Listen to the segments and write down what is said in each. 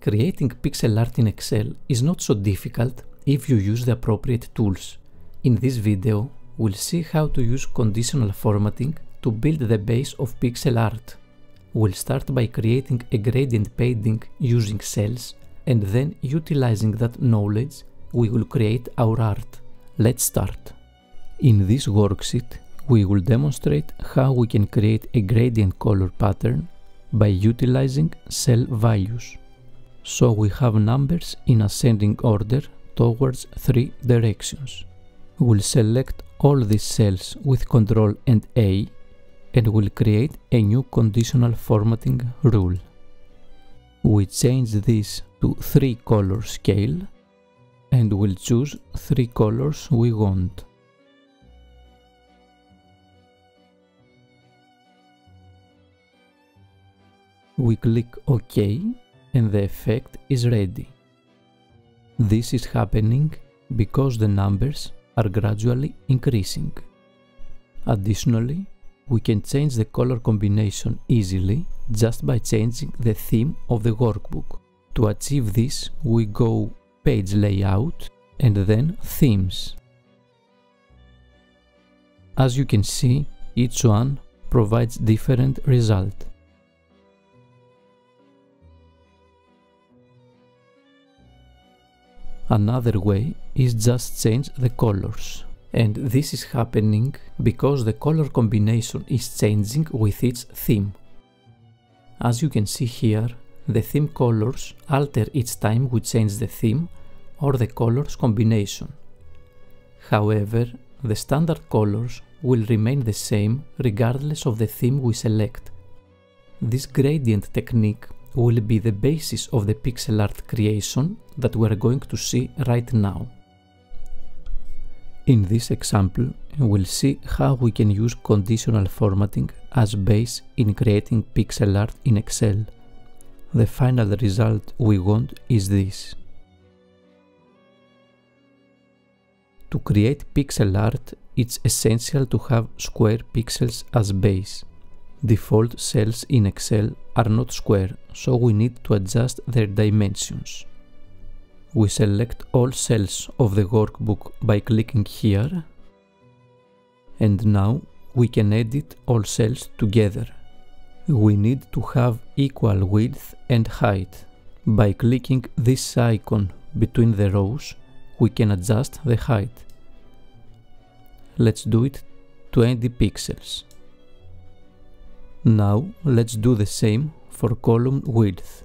Creating pixel art in Excel is not so difficult if you use the appropriate tools. In this video, we'll see how to use conditional formatting to build the base of pixel art. We'll start by creating a gradient padding using cells, and then utilizing that knowledge, we will create our art. Let's start. In this worksheet, we will demonstrate how we can create a gradient color pattern by utilizing cell values. So we have numbers in ascending order towards 3 directions. We'll select all these cells with Ctrl and A, and we'll create a new conditional formatting rule. We change this to 3 color scale, and we'll choose 3 colors we want. We click OK, and the effect is ready. This is happening because the numbers are gradually increasing. Additionally, we can change the color combination easily just by changing the theme of the workbook. To achieve this, we go Page Layout and then Themes. As you can see, each one provides different result. Another way is just change the colors. And this is happening because the color combination is changing with its theme. As you can see here, the theme colors alter each time we change the theme or the colors combination. However, the standard colors will remain the same regardless of the theme we select. This gradient technique will be the basis of the pixel art creation that we are going to see right now. In this example, we'll see how we can use conditional formatting as base in creating pixel art in Excel. The final result we want is this. To create pixel art, it's essential to have square pixels as base. Default cells in Excel are not square, so we need to adjust their dimensions. We select all cells of the workbook by clicking here, and now we can edit all cells together. We need to have equal width and height. By clicking this icon between the rows, we can adjust the height. Let's do it 20 pixels. Now let's do the same for column width.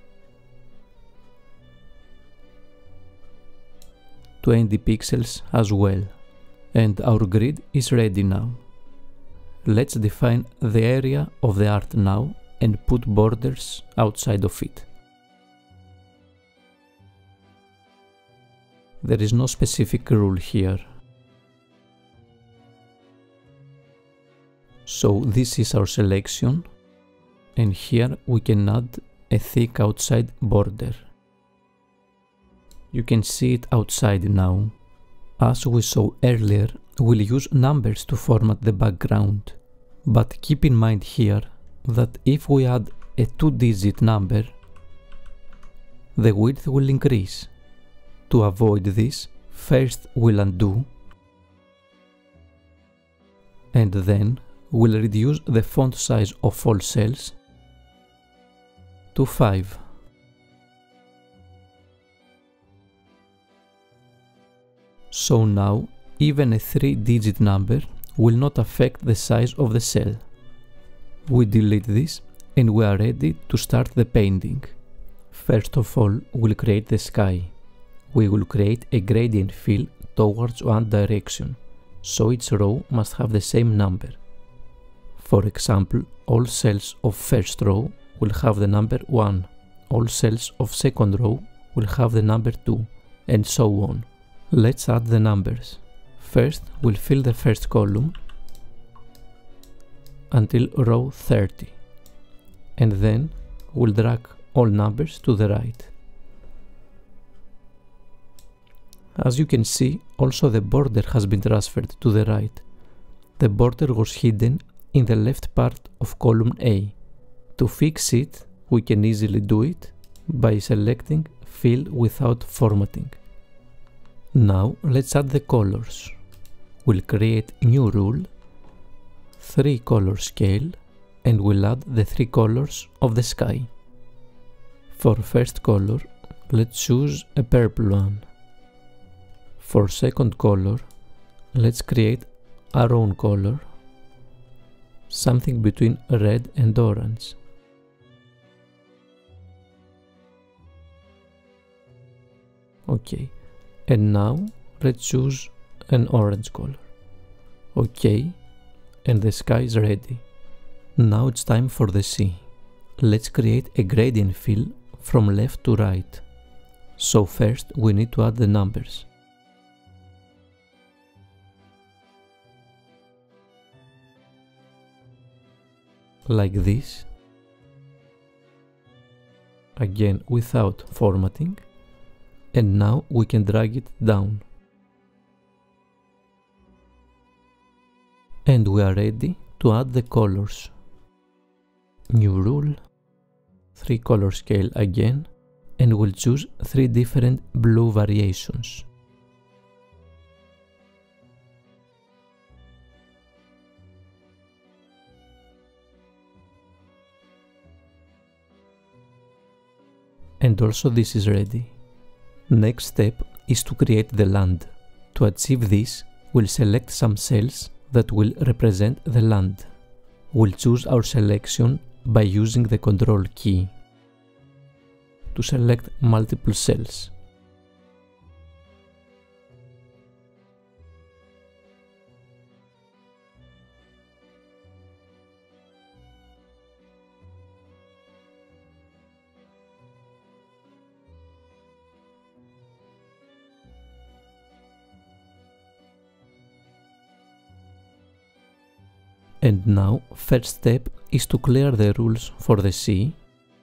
20 pixels as well. And our grid is ready now. Let's define the area of the art now and put borders outside of it. There is no specific rule here. So this is our selection, and here we can add a thick outside border. You can see it outside now. As we saw earlier, we'll use numbers to format the background. But keep in mind here that if we add a 2-digit number, the width will increase. To avoid this, first we'll undo, and then we'll reduce the font size of all cells to 5. So now, even a 3-digit number will not affect the size of the cell. We delete this and we are ready to start the painting. First of all, we'll create the sky. We will create a gradient fill towards one direction, so each row must have the same number. For example, all cells of first row will have the number 1, all cells of second row will have the number 2, and so on. Let's add the numbers. First, we'll fill the first column until row 30, and then we'll drag all numbers to the right. As you can see, also the border has been transferred to the right. The border was hidden in the left part of column A. To fix it, we can easily do it by selecting Fill without formatting. Now let's add the colors. We'll create new rule, 3 color scale, and we'll add the 3 colors of the sky. For first color, let's choose a purple one. For second color, let's create our own color, something between red and orange. Okay, and now let's choose an orange color. Okay, and the sky is ready. Now it's time for the sea. Let's create a gradient fill from left to right. So first we need to add the numbers. Like this. Again without formatting. And now we can drag it down. And we are ready to add the colors. New rule, 3 color scale again, and we'll choose 3 different blue variations. And also this is ready. Next step is to create the land. To achieve this, we'll select some cells that will represent the land. We'll choose our selection by using the Control key to select multiple cells. And now, first step is to clear the rules for the sea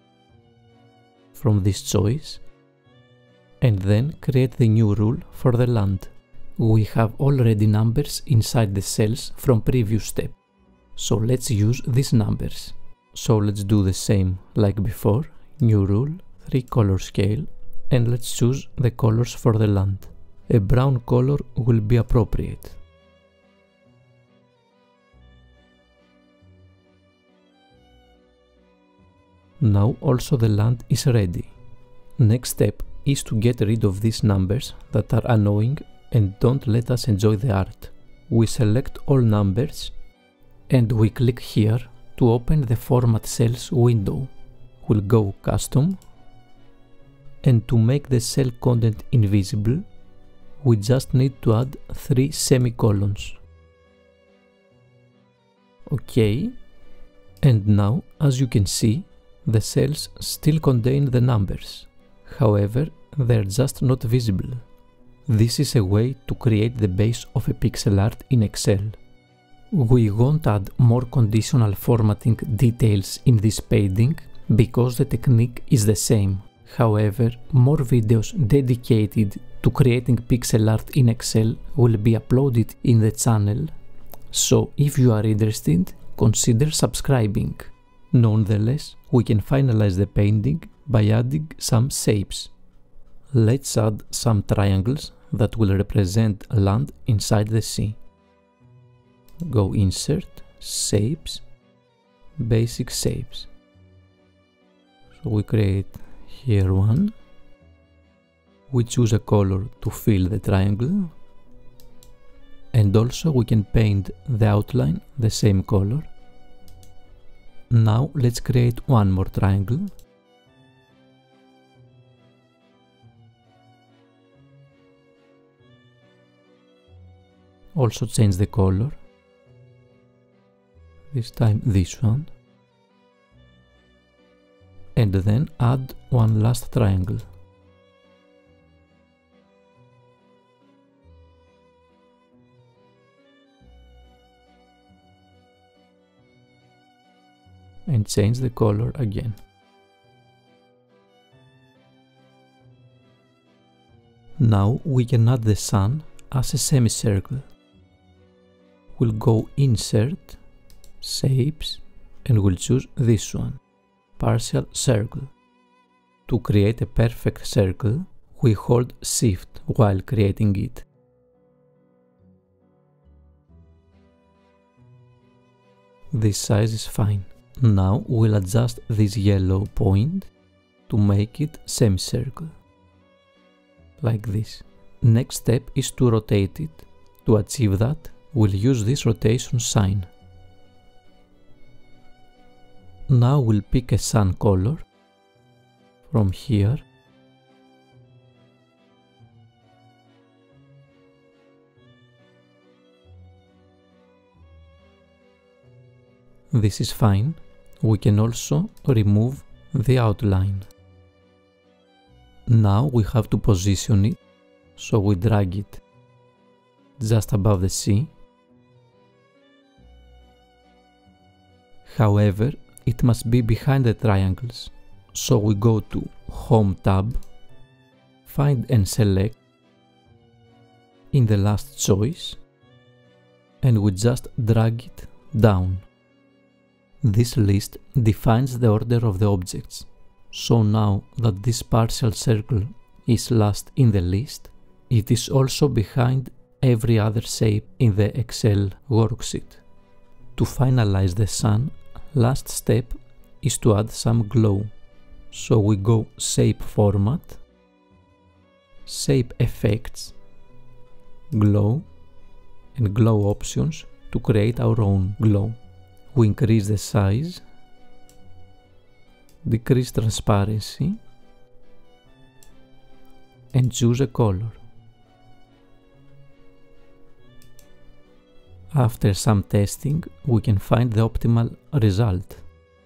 from this choice, and then create the new rule for the land. We have already numbers inside the cells from previous step, so let's use these numbers. So let's do the same like before, new rule, 3 color scale, and let's choose the colors for the land. A brown color will be appropriate. Now also the land is ready. Next step is to get rid of these numbers that are annoying and don't let us enjoy the art. We select all numbers and we click here to open the Format Cells window. We'll go Custom, and to make the cell content invisible, we just need to add 3 semicolons. OK, and now as you can see, the cells still contain the numbers, however, they're just not visible. This is a way to create the base of a pixel art in Excel. We won't add more conditional formatting details in this painting because the technique is the same. However, more videos dedicated to creating pixel art in Excel will be uploaded in the channel, so if you are interested, consider subscribing. Nonetheless, we can finalize the painting by adding some shapes. Let's add some triangles that will represent land inside the sea. Go Insert, Shapes, Basic Shapes. So we create here one. We choose a color to fill the triangle. And also we can paint the outline the same color. Now let's create one more triangle. Also change the color. This time this one. And then add one last triangle. And change the color again. Now we can add the sun as a semicircle. We'll go Insert, Shapes, and we'll choose this one, Partial Circle. To create a perfect circle, we hold Shift while creating it. This size is fine. Now we'll adjust this yellow point to make it semicircle. Like this. Next step is to rotate it. To achieve that, we'll use this rotation sign. Now we'll pick a sun color from here. This is fine. We can also remove the outline. Now we have to position it, so we drag it just above the sea. However, it must be behind the triangles, so we go to Home tab, find and select in the last choice, and we just drag it down. This list defines the order of the objects, so now that this partial circle is last in the list, it is also behind every other shape in the Excel worksheet. To finalize the sun, last step is to add some glow, so we go Shape Format, Shape Effects, Glow, and Glow Options to create our own glow. We increase the size, decrease transparency, and choose a color. After some testing, we can find the optimal result.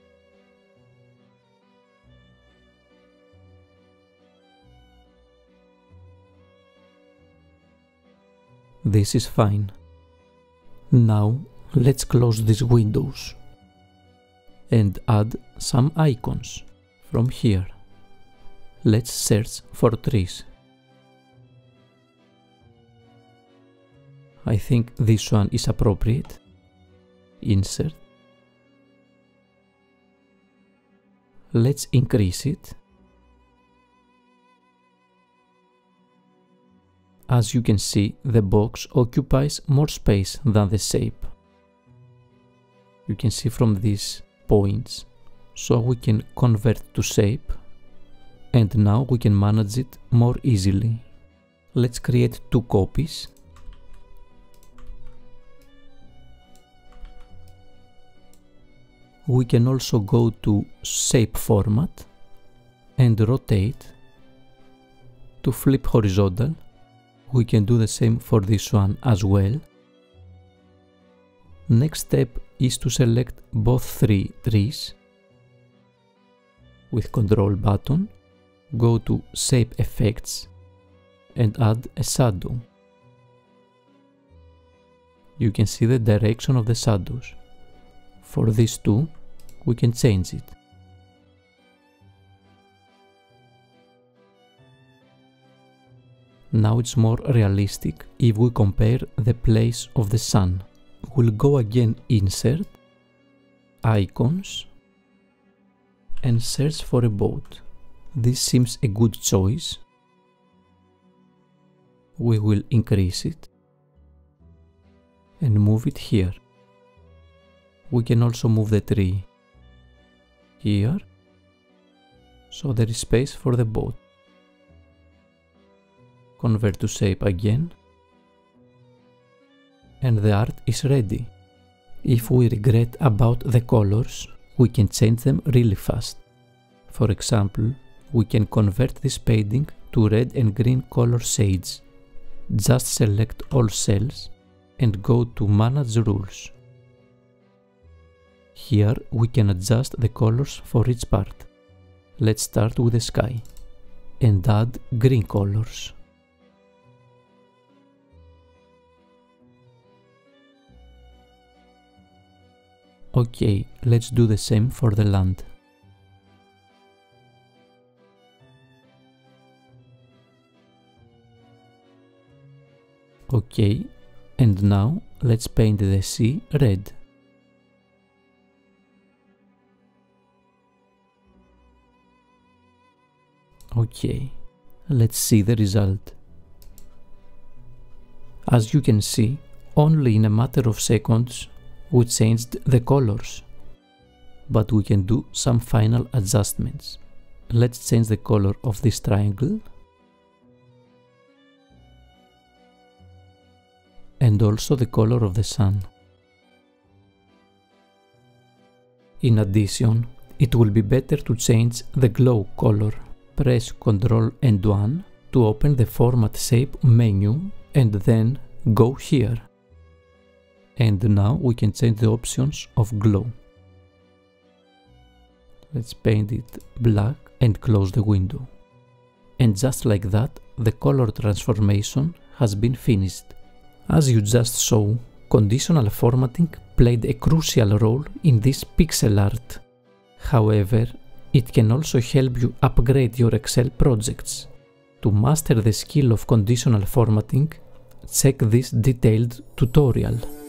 This is fine. Now let's close these windows and add some icons from here. Let's search for trees. I think this one is appropriate. Insert. Let's increase it. As you can see, the box occupies more space than the shape. You can see from these points, so we can convert to shape, and now we can manage it more easily. Let's create two copies. We can also go to Shape Format and Rotate to flip horizontal. We can do the same for this one as well. Next step is to select both three trees. With Control button, go to Shape Effects and add a shadow. You can see the direction of the shadows. For these two, we can change it. Now it's more realistic if we compare the place of the sun. We'll go again Insert, Icons, and search for a boat. This seems a good choice. We will increase it and move it here. We can also move the tree here, so there is space for the boat. Convert to shape again, and the art is ready. If we regret about the colors, we can change them really fast. For example, we can convert this painting to red and green color shades. Just select all cells and go to Manage Rules. Here we can adjust the colors for each part. Let's start with the sky and add green colors. Okay, let's do the same for the land. Okay, and now let's paint the sea red. Okay, let's see the result. As you can see, only in a matter of seconds we changed the colors. But we can do some final adjustments. Let's change the color of this triangle and also the color of the sun. In addition, it will be better to change the glow color. Press Ctrl and 1 to open the Format Shape menu and then go here. And now we can change the options of glow. Let's paint it black and close the window. And just like that, the color transformation has been finished. As you just saw, conditional formatting played a crucial role in this pixel art. However, it can also help you upgrade your Excel projects. To master the skill of conditional formatting, check this detailed tutorial.